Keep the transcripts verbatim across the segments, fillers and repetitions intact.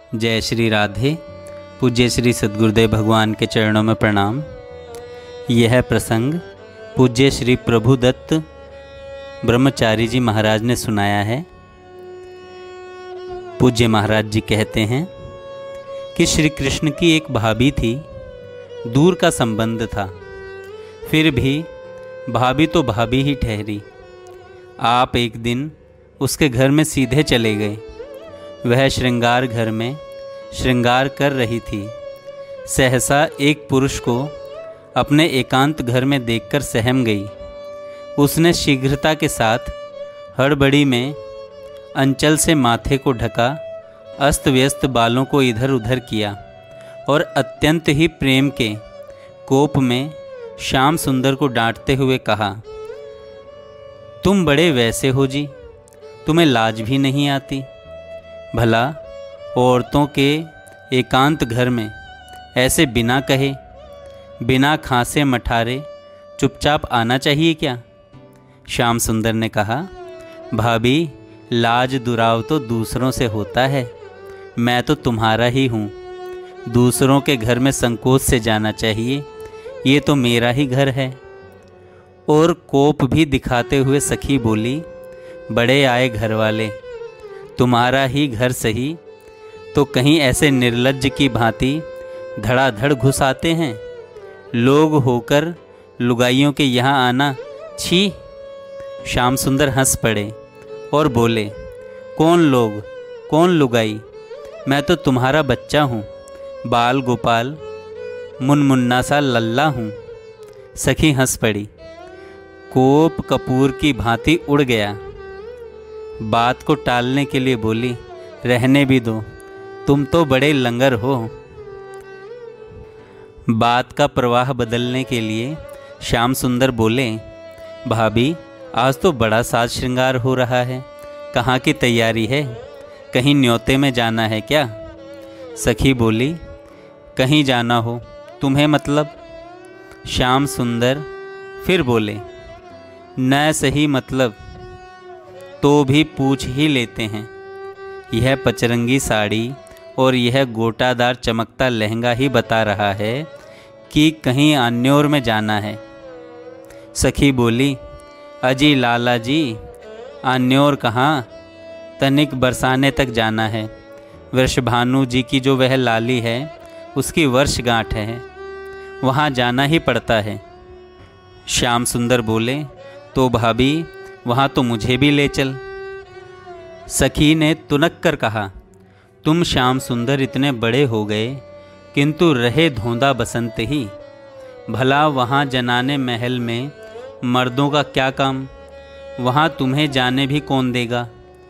जय श्री राधे। पूज्य श्री सद्गुरुदेव भगवान के चरणों में प्रणाम। यह प्रसंग पूज्य श्री प्रभुदत्त ब्रह्मचारी जी महाराज ने सुनाया है। पूज्य महाराज जी कहते हैं कि श्री कृष्ण की एक भाभी थी, दूर का संबंध था, फिर भी भाभी तो भाभी ही ठहरी। आप एक दिन उसके घर में सीधे चले गए। वह श्रृंगार घर में श्रृंगार कर रही थी। सहसा एक पुरुष को अपने एकांत घर में देखकर सहम गई। उसने शीघ्रता के साथ हड़बड़ी में अंचल से माथे को ढका, अस्त व्यस्त बालों को इधर उधर किया और अत्यंत ही प्रेम के कोप में श्याम सुंदर को डांटते हुए कहा, तुम बड़े वैसे हो जी, तुम्हें लाज भी नहीं आती। भला औरतों के एकांत घर में ऐसे बिना कहे, बिना खांसे मठारे चुपचाप आना चाहिए क्या? श्याम सुंदर ने कहा, भाभी लाज दुराव तो दूसरों से होता है, मैं तो तुम्हारा ही हूँ। दूसरों के घर में संकोच से जाना चाहिए, ये तो मेरा ही घर है। और कोप भी दिखाते हुए सखी बोली, बड़े आए घर वाले, तुम्हारा ही घर सही तो कहीं ऐसे निर्लज्ज की भांति धड़ाधड़ घुस आते हैं। लोग होकर लुगाइयों के यहाँ आना, छी। श्याम सुंदर हंस पड़े और बोले, कौन लोग, कौन लुगाई? मैं तो तुम्हारा बच्चा हूँ, बाल गोपाल मुनमुन्ना सा लल्ला हूँ। सखी हंस पड़ी। कोप कपूर की भांति उड़ गया। बात को टालने के लिए बोली, रहने भी दो, तुम तो बड़े लंगर हो। बात का प्रवाह बदलने के लिए श्याम सुंदर बोले, भाभी आज तो बड़ा साज श्रृंगार हो रहा है, कहाँ की तैयारी है? कहीं न्योते में जाना है क्या? सखी बोली, कहीं जाना हो तुम्हें मतलब? श्याम सुंदर फिर बोले, न सही मतलब तो भी पूछ ही लेते हैं। यह पचरंगी साड़ी और यह गोटादार चमकता लहंगा ही बता रहा है कि कहीं अन्योर में जाना है। सखी बोली, अजी लाला जी, अन्योर कहाँ, तनिक बरसाने तक जाना है। वृषभानु जी की जो वह लाली है उसकी वर्षगांठ है, वहाँ जाना ही पड़ता है। श्याम सुंदर बोले, तो भाभी वहाँ तो मुझे भी ले चल। सखी ने तुनक कर कहा, तुम श्याम सुंदर इतने बड़े हो गए किंतु रहे धोंदा बसंत ही। भला वहाँ जनाने महल में मर्दों का क्या काम? वहाँ तुम्हें जाने भी कौन देगा?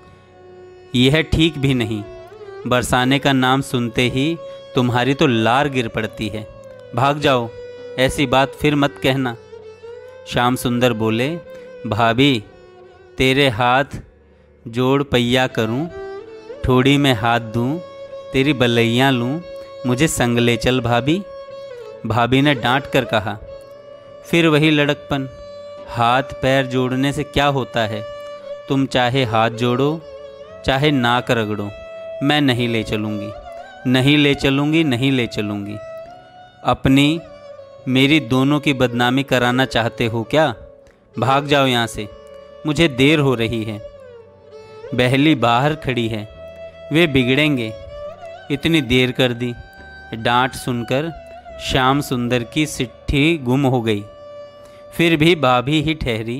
यह ठीक भी नहीं। बरसाने का नाम सुनते ही तुम्हारी तो लार गिर पड़ती है। भाग जाओ, ऐसी बात फिर मत कहना। श्याम सुंदर बोले, भाभी तेरे हाथ जोड़ पैया करूं, ठोड़ी में हाथ दूं, तेरी बलैया लूं, मुझे संग ले चल भाभी। भाभी ने डांट कर कहा, फिर वही लड़कपन, हाथ पैर जोड़ने से क्या होता है? तुम चाहे हाथ जोड़ो चाहे नाक रगड़ो, मैं नहीं ले चलूँगी, नहीं ले चलूँगी, नहीं ले चलूँगी। अपनी मेरी दोनों की बदनामी कराना चाहते हो क्या? भाग जाओ यहाँ से, मुझे देर हो रही है। बहली बाहर खड़ी है, वे बिगड़ेंगे, इतनी देर कर दी। डांट सुनकर श्याम सुंदर की सिट्ठी गुम हो गई। फिर भी भाभी ही ठहरी।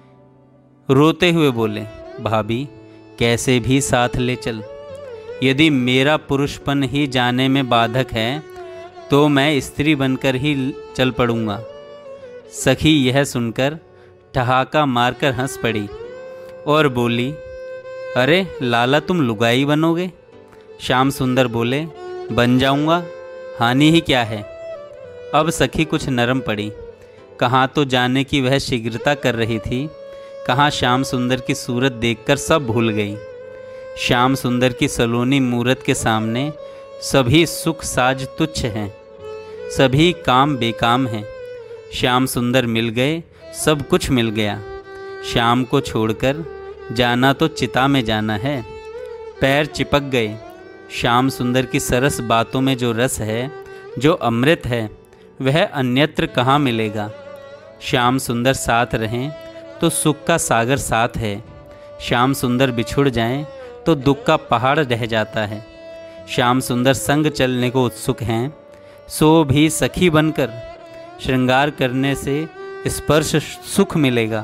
रोते हुए बोले, भाभी कैसे भी साथ ले चल। यदि मेरा पुरुषपन ही जाने में बाधक है तो मैं स्त्री बनकर ही चल पड़ूंगा। सखी यह सुनकर ठहाका मारकर हंस पड़ी और बोली, अरे लाला तुम लुगाई बनोगे? श्याम सुंदर बोले, बन जाऊंगा, हानि ही क्या है। अब सखी कुछ नरम पड़ी। कहाँ तो जाने की वह शीघ्रता कर रही थी, कहाँ श्याम सुंदर की सूरत देखकर सब भूल गई। श्याम सुंदर की सलोनी मूरत के सामने सभी सुख साज तुच्छ हैं, सभी काम बेकाम हैं। श्याम सुंदर मिल गए, सब कुछ मिल गया। श्याम को छोड़कर जाना तो चिता में जाना है। पैर चिपक गए, श्याम सुंदर की सरस बातों में जो रस है, जो अमृत है, वह अन्यत्र कहाँ मिलेगा। श्याम सुंदर साथ रहें तो सुख का सागर साथ है, श्याम सुंदर बिछुड़ जाएं तो दुख का पहाड़ रह जाता है। श्याम सुंदर संग चलने को उत्सुक हैं, सो भी सखी बनकर श्रृंगार करने से स्पर्श सुख मिलेगा।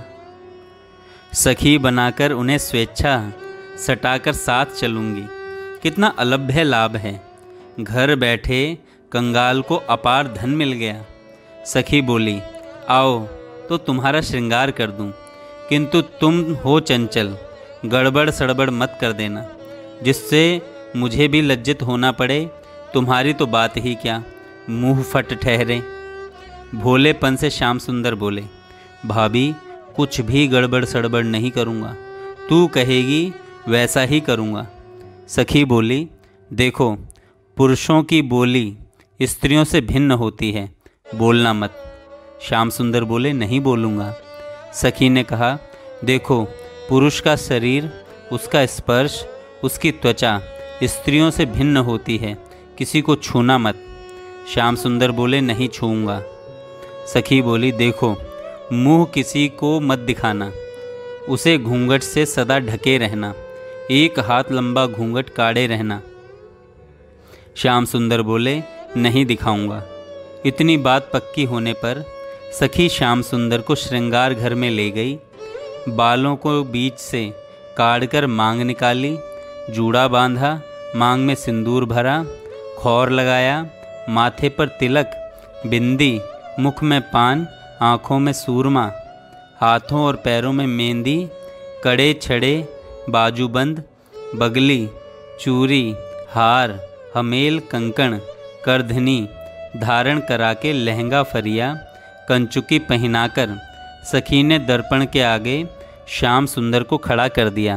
सखी बनाकर उन्हें स्वेच्छा सटाकर साथ चलूँगी, कितना अलभ्य लाभ है। घर बैठे कंगाल को अपार धन मिल गया। सखी बोली, आओ तो तुम्हारा श्रृंगार कर दूं, किंतु तुम हो चंचल, गड़बड़ सड़बड़ मत कर देना, जिससे मुझे भी लज्जित होना पड़े। तुम्हारी तो बात ही क्या, मुंह फट ठहरे। भोलेपन से श्याम सुंदर बोले, भाभी कुछ भी गड़बड़ सड़बड़ नहीं करूँगा, तू कहेगी वैसा ही करूँगा। सखी बोली, देखो पुरुषों की बोली स्त्रियों से भिन्न होती है, बोलना मत। श्याम सुंदर बोले, नहीं बोलूँगा। सखी ने कहा, देखो पुरुष का शरीर, उसका स्पर्श, उसकी त्वचा स्त्रियों से भिन्न होती है, किसी को छूना मत। श्याम सुंदर बोले, नहीं छूऊंगा। सखी बोली, देखो मुंह किसी को मत दिखाना, उसे घूंघट से सदा ढके रहना, एक हाथ लंबा घूंघट काढ़े रहना। श्याम सुंदर बोले, नहीं दिखाऊंगा। इतनी बात पक्की होने पर सखी श्याम सुंदर को श्रृंगार घर में ले गई। बालों को बीच से काढ़कर मांग निकाली, जूड़ा बांधा, मांग में सिंदूर भरा, खौर लगाया, माथे पर तिलक, बिंदी, मुख में पान, आँखों में सूरमा, हाथों और पैरों में मेहंदी, कड़े छड़े, बाजूबंद, बगली, चूरी, हार, हमेल, कंकण, करधनी धारण करा के लहंगा फरिया कंचुकी पहनाकर सखी ने दर्पण के आगे श्याम सुंदर को खड़ा कर दिया।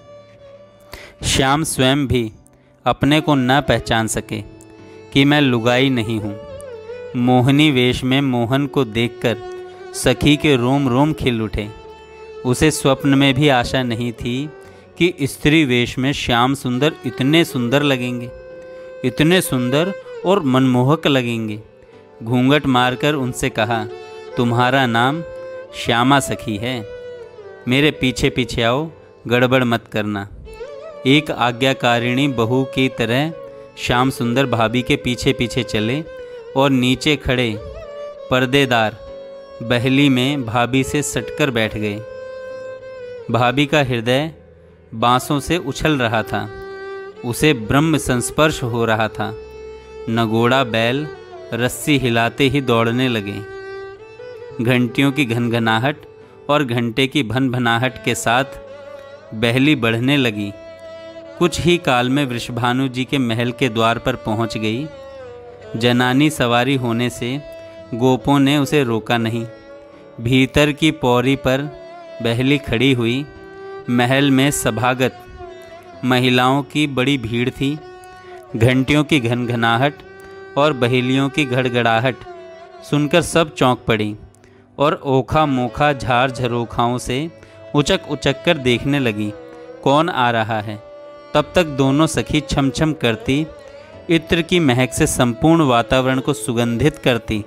श्याम स्वयं भी अपने को न पहचान सके कि मैं लुगाई नहीं हूँ। मोहनी वेश में मोहन को देखकर सखी के रोम रोम खिल उठे। उसे स्वप्न में भी आशा नहीं थी कि स्त्री वेश में श्याम सुंदर इतने सुंदर लगेंगे, इतने सुंदर और मनमोहक लगेंगे। घूंघट मारकर उनसे कहा, तुम्हारा नाम श्यामा सखी है, मेरे पीछे पीछे आओ, गड़बड़ मत करना। एक आज्ञाकारिणी बहू की तरह श्याम सुंदर भाभी के पीछे पीछे चले और नीचे खड़े पर्देदार बहली में भाभी से सटकर बैठ गए। भाभी का हृदय बांसों से उछल रहा था, उसे ब्रह्म संस्पर्श हो रहा था। नगोड़ा बैल रस्सी हिलाते ही दौड़ने लगे। घंटियों की घनघनाहट और घंटे की भनभनाहट के साथ बहली बढ़ने लगी। कुछ ही काल में वृषभानु जी के महल के द्वार पर पहुंच गई। जनानी सवारी होने से गोपों ने उसे रोका नहीं। भीतर की पौड़ी पर बहली खड़ी हुई। महल में सभागत महिलाओं की बड़ी भीड़ थी। घंटियों की घनघनाहट और बहेलियों की गड़गड़ाहट सुनकर सब चौंक पड़ी और ओखा मोखा झार झरोखाओं से उचक उचक कर देखने लगी, कौन आ रहा है। तब तक दोनों सखी छम छम करती इत्र की महक से संपूर्ण वातावरण को सुगंधित करती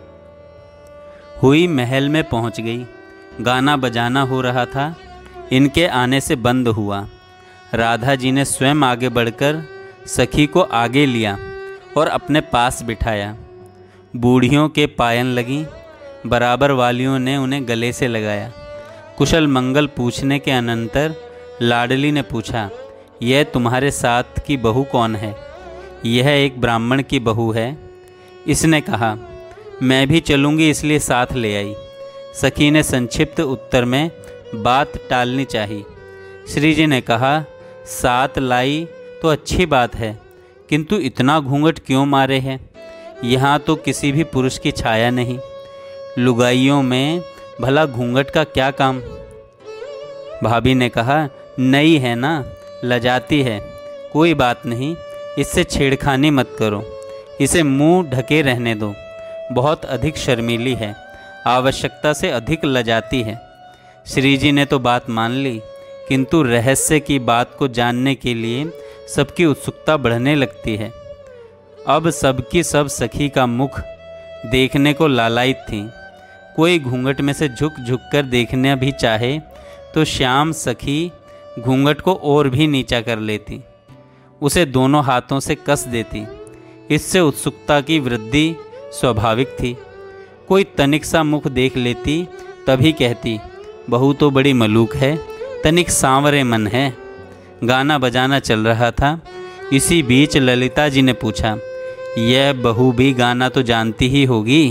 हुई महल में पहुंच गई। गाना बजाना हो रहा था, इनके आने से बंद हुआ। राधा जी ने स्वयं आगे बढ़कर सखी को आगे लिया और अपने पास बिठाया। बूढ़ियों के पायन लगी, बराबर वालियों ने उन्हें गले से लगाया। कुशल मंगल पूछने के अनंतर लाडली ने पूछा, यह तुम्हारे साथ की बहू कौन है? यह एक ब्राह्मण की बहू है। इसने कहा, मैं भी चलूँगी इसलिए साथ ले आई। सखी ने संक्षिप्त उत्तर में बात टालनी चाहिए। श्री जी ने कहा, साथ लाई तो अच्छी बात है, किंतु इतना घूंघट क्यों मारे हैं? यहाँ तो किसी भी पुरुष की छाया नहीं। लुगाइयों में भला घूंघट का क्या काम? भाभी ने कहा, नई है ना, लजाती है, कोई बात नहीं, इससे छेड़खानी मत करो, इसे मुंह ढके रहने दो। बहुत अधिक शर्मीली है, आवश्यकता से अधिक लजाती है। श्री जी ने तो बात मान ली, किंतु रहस्य की बात को जानने के लिए सबकी उत्सुकता बढ़ने लगती है। अब सबकी सब सखी का मुख देखने को लालायित थी। कोई घूंघट में से झुक झुक कर देखना भी चाहे तो श्याम सखी घूंघट को और भी नीचा कर लेती, उसे दोनों हाथों से कस देती। इससे उत्सुकता की वृद्धि स्वाभाविक थी। कोई तनिक सा मुख देख लेती तभी कहती, बहू तो बड़ी मलूक है, तनिक सांवरे मन है। गाना बजाना चल रहा था। इसी बीच ललिता जी ने पूछा, यह बहू भी गाना तो जानती ही होगी।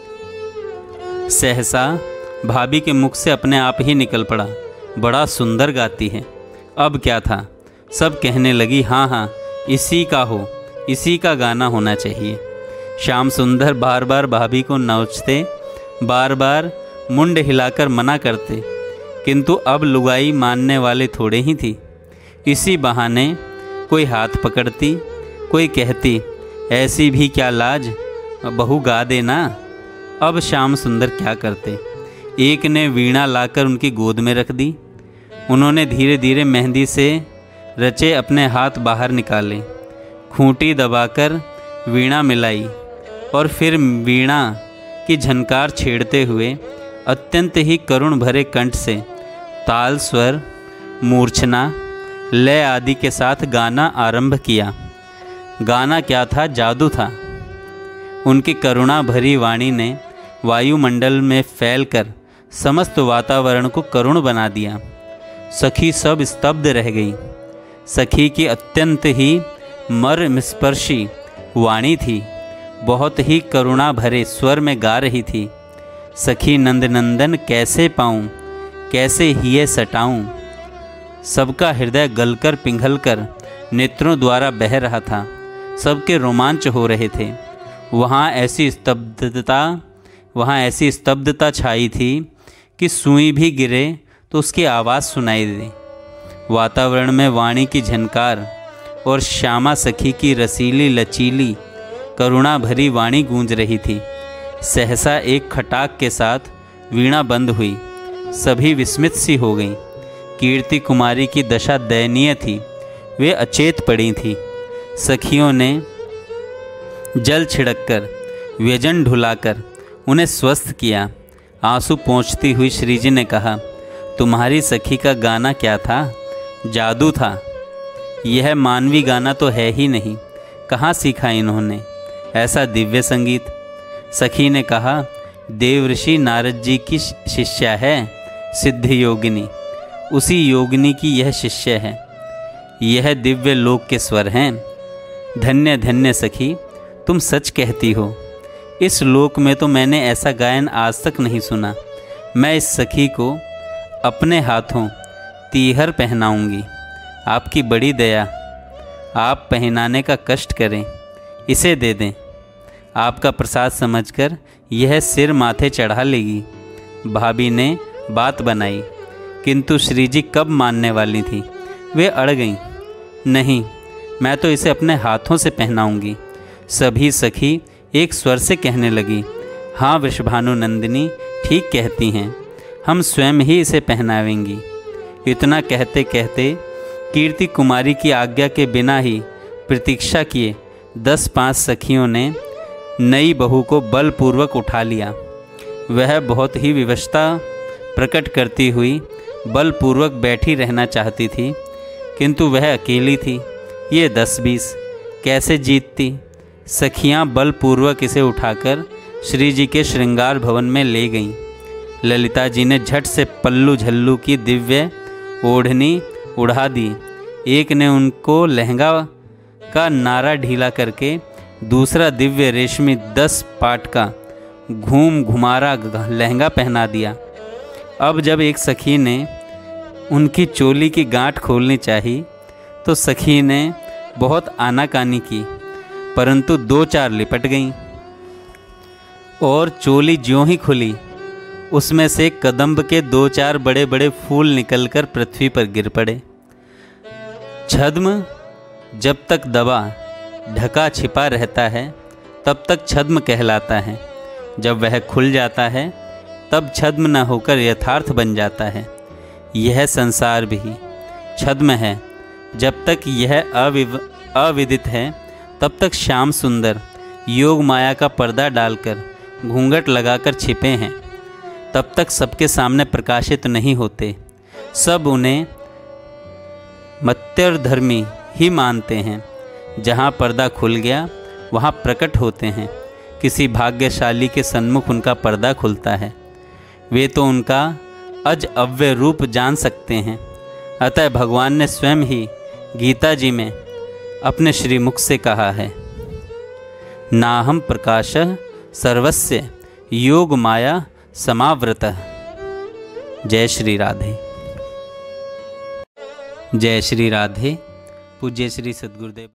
सहसा भाभी के मुख से अपने आप ही निकल पड़ा, बड़ा सुंदर गाती है। अब क्या था, सब कहने लगी, हाँ हाँ इसी का हो, इसी का गाना होना चाहिए। श्याम सुंदर बार बार भाभी को नोचते, बार बार मुंड हिलाकर मना करते, किंतु अब लुगाई मानने वाले थोड़े ही थी। इसी बहाने कोई हाथ पकड़ती, कोई कहती, ऐसी भी क्या लाज, बहू गा देना। अब श्याम सुंदर क्या करते। एक ने वीणा लाकर उनकी गोद में रख दी। उन्होंने धीरे धीरे मेहंदी से रचे अपने हाथ बाहर निकाले, खूंटी दबाकर वीणा मिलाई और फिर वीणा की झनकार छेड़ते हुए अत्यंत ही करुण भरे कंठ से ताल, स्वर, मूर्छना, लय आदि के साथ गाना आरंभ किया। गाना क्या था, जादू था। उनकी करुणा भरी वाणी ने वायुमंडल में फैलकर समस्त वातावरण को करुण बना दिया। सखी सब स्तब्ध रह गई। सखी की अत्यंत ही मर्मस्पर्शी वाणी थी, बहुत ही करुणा भरे स्वर में गा रही थी। सखी नंद नंदन कैसे पाऊँ, कैसे हिये सटाऊँ। सबका हृदय गलकर पिघलकर नेत्रों द्वारा बह रहा था। सबके रोमांच हो रहे थे। वहाँ ऐसी स्तब्धता वहाँ ऐसी स्तब्धता छाई थी कि सुई भी गिरे तो उसकी आवाज़ सुनाई दे। वातावरण में वाणी की झनकार और श्यामा सखी की रसीली लचीली करुणा भरी वाणी गूंज रही थी। सहसा एक खटाक के साथ वीणा बंद हुई। सभी विस्मित सी हो गईं। कीर्ति कुमारी की दशा दयनीय थी। वे अचेत पड़ी थी। सखियों ने जल छिड़ककर, व्यजन ढुलाकर उन्हें स्वस्थ किया। आंसू पोंछती हुई श्रीजी ने कहा, तुम्हारी सखी का गाना क्या था, जादू था। यह मानवी गाना तो है ही नहीं, कहाँ सीखा इन्होंने ऐसा दिव्य संगीत। सखी ने कहा, देवऋषि नारद जी की शिष्या है सिद्ध योगिनी, उसी योगिनी की यह शिष्य है। यह दिव्य लोक के स्वर हैं। धन्य धन्य सखी, तुम सच कहती हो। इस लोक में तो मैंने ऐसा गायन आज तक नहीं सुना। मैं इस सखी को अपने हाथों तीहर पहनाऊंगी। आपकी बड़ी दया, आप पहनाने का कष्ट करें, इसे दे दें। आपका प्रसाद समझकर यह सिर माथे चढ़ा लेगी। भाभी ने बात बनाई, किंतु श्रीजी कब मानने वाली थी। वे अड़ गईं। नहीं, मैं तो इसे अपने हाथों से पहनाऊंगी। सभी सखी एक स्वर से कहने लगी, हाँ वृषभानु नंदिनी ठीक कहती हैं, हम स्वयं ही इसे पहनावेंगी। इतना कहते कहते कीर्ति कुमारी की आज्ञा के बिना ही प्रतीक्षा किए दस पांच सखियों ने नई बहू को बलपूर्वक उठा लिया। वह बहुत ही विवशता प्रकट करती हुई बलपूर्वक बैठी रहना चाहती थी, किंतु वह अकेली थी। ये दस बीस कैसे जीतती। सखियां बलपूर्वक इसे उठाकर श्री जी के श्रृंगार भवन में ले गईं। ललिता जी ने झट से पल्लू झल्लू की दिव्य ओढ़नी उड़ा दी। एक ने उनको लहंगा का नारा ढीला करके दूसरा दिव्य रेशमी दस पाट का घूम घुमारा लहंगा पहना दिया। अब जब एक सखी ने उनकी चोली की गांठ खोलनी चाहिए तो सखी ने बहुत आनाकानी की, परंतु दो चार लिपट गईं और चोली ज्यों ही खुली उसमें से कदम्ब के दो चार बड़े बड़े फूल निकलकर पृथ्वी पर गिर पड़े। छद्म जब तक दबा ढका छिपा रहता है तब तक छद्म कहलाता है। जब वह खुल जाता है तब छद्म न होकर यथार्थ बन जाता है। यह संसार भी छद्म है, जब तक यह अविव अविदित है तब तक श्याम सुंदर योग माया का पर्दा डालकर घूंघट लगाकर छिपे हैं। तब तक सबके सामने प्रकाशित नहीं होते। सब उन्हें मत्यधर्मी ही मानते हैं। जहाँ पर्दा खुल गया वहाँ प्रकट होते हैं। किसी भाग्यशाली के सन्मुख उनका पर्दा खुलता है। वे तो उनका अज अव्यय रूप जान सकते हैं। अतः भगवान ने स्वयं ही गीता जी में अपने श्रीमुख से कहा है, नाहम प्रकाशः सर्वस्य योग माया समावृतः। जय श्री राधे। जय श्री राधे। पूज्य श्री सद्गुरुदेव।